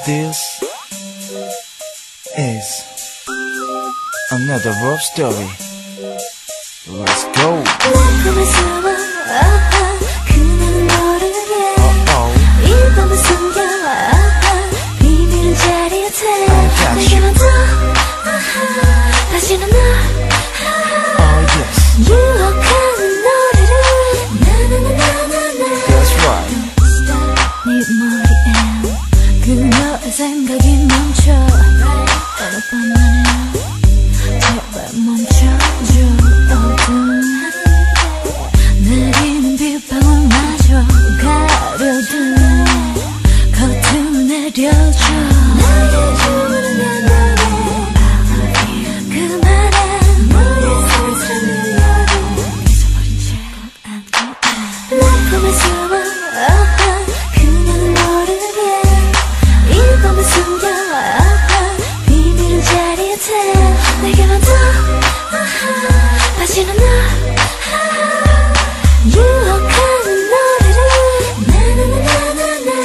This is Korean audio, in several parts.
This is another love story. Let's go. 그녀는 모르게 이 밤을 숨겨 비밀은 자리에 태 내게만 더 다시는 널 유혹하는 노래를 나나나나나나 That's right. 네 머리엔 그녀의 생각이 멈춰 어느 밤만에 제발 멈춰줘 어두운 내리는 빗방울마저 가려둔 커튼을 내려줘 나의 주문은 내 노래 그만해 너의 사랑을 열어 잊어버린 채 안고 날 품에서 그녀는 모르게 이 밤을 숨겨 비밀은 자리에 태 내게만 더 다시는 널 유혹하는 노래를 나나나나나나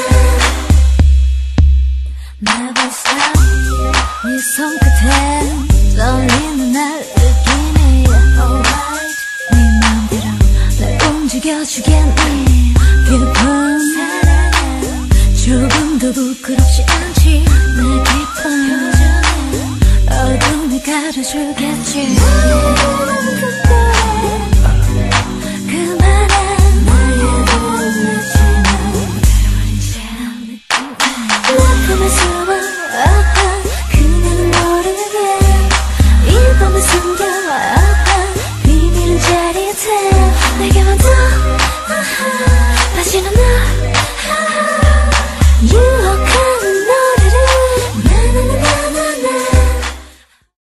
Never stop 네 손끝에 떨리는 날 느끼니 Alright 네 맘대로 날 움직여주겠니 깊은 사랑은 조금도 부끄럽지 않지 내 깊은 표정은 어둠이 가려주겠지